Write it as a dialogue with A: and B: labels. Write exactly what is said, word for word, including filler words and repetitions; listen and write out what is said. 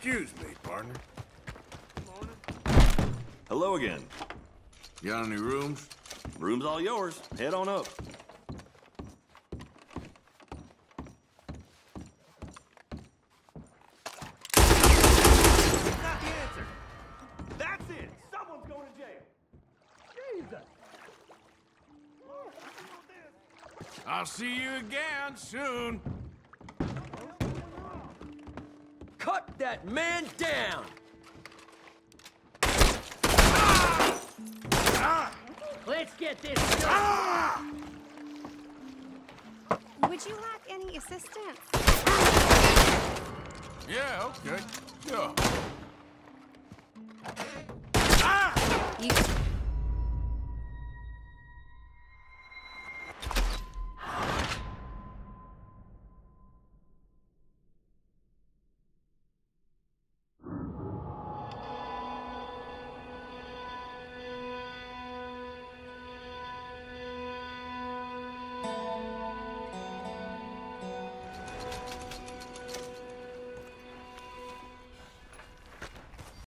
A: Excuse me, partner.
B: Hello again.
A: Got any rooms?
B: Room's all yours. Head on up.
C: That's not the answer. That's it. Someone's going to jail. Jesus.
A: I'll see you again soon.
D: Cut that man down! Let's get this done!
E: Would you like any assistance?
A: Yeah, okay. Yeah.
E: You...